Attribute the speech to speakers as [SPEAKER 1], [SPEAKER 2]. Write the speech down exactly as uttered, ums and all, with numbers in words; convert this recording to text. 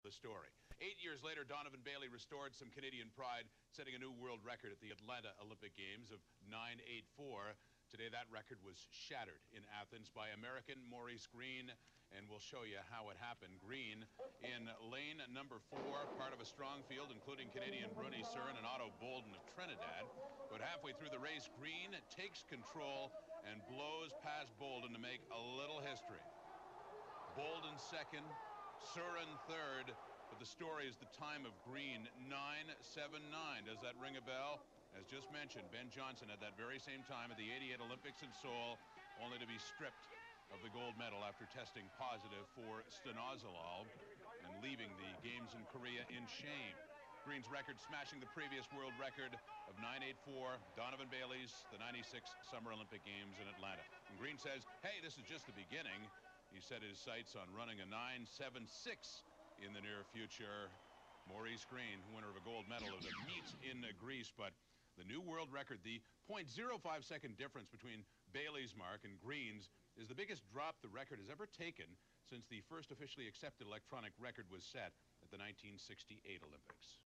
[SPEAKER 1] the story. Eight years later, Donovan Bailey restored some Canadian pride, setting a new world record at the Atlanta Olympic Games of nine eight four. Today, that record was shattered in Athens by American Maurice Greene, and we'll show you how it happened. Greene in lane number four, part of a strong field, including Canadian Bruni Surin and Otto Boldon of Trinidad. But halfway through the race, Greene takes control and blows past Boldon to make a little history. Boldon second, Surin third, but the story is the time of Greene, nine seven nine. Does that ring a bell? As just mentioned, Ben Johnson at that very same time at the eighty-eight Olympics in Seoul, only to be stripped of the gold medal after testing positive for stanozolol and leaving the games in Korea in shame. Greene's record smashing the previous world record of nine eight four, Donovan Bailey's, the ninety-six Summer Olympic Games in Atlanta. And Greene says, hey, this is just the beginning. He set his sights on running a nine seven six in the near future. Maurice Greene, winner of a gold medal at the meets in Greece, but the new world record, the zero point zero five second difference between Bailey's mark and Greene's, is the biggest drop the record has ever taken since the first officially accepted electronic record was set at the nineteen sixty-eight Olympics.